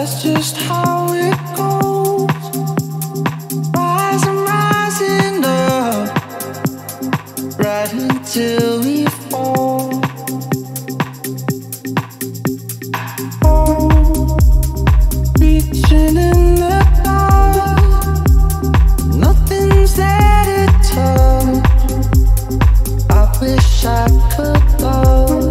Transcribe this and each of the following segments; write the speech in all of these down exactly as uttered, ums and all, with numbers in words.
That's just how it goes. Rising, rising up, right until we fall. Oh, reaching in the dark, nothing's there to touch. I wish I could love.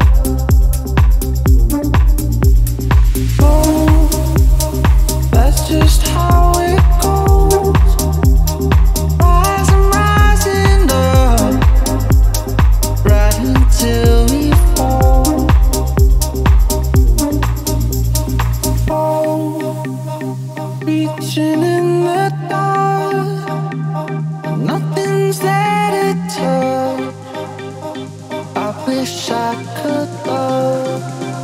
Just how it goes. Rising, rising up, right until we fall. Oh, reaching in the dark, nothing's there to touch. I wish I could love.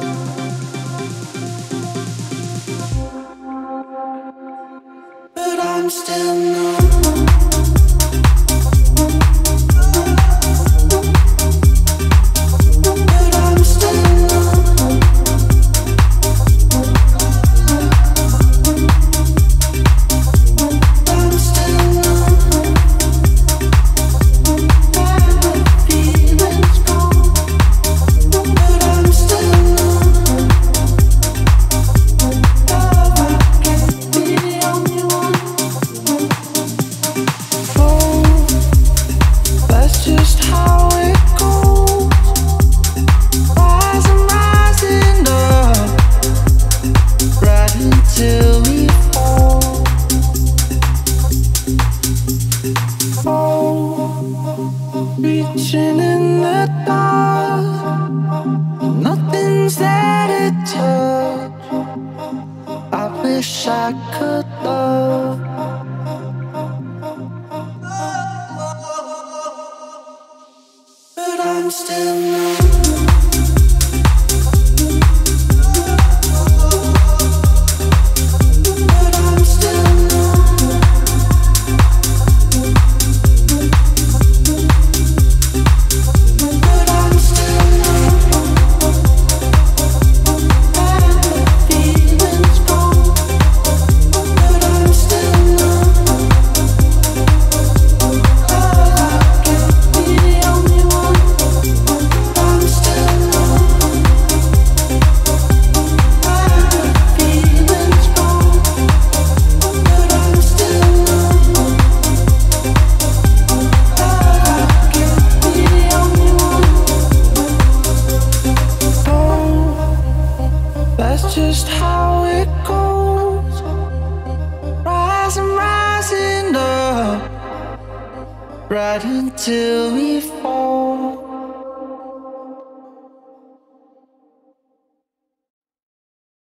I'm still numb. But I'm still numb. I'm still numb. My feelings gone. But I'm still numb. Love, I can't be the only one. Just how it goes. Rising, rising up, right until we fall. Oh, reaching in the dark, nothing's there to touch. I wish I could love. But I'm still numb. But I'm still numb. But I'm still numb. My feelings gone. But I'm still numb. I can't be the only one. I'm still numb. My feelings gone. But I'm still numb. I can't be the only one. Oh, that's just how it goes. Rising, rising up, right until we fall.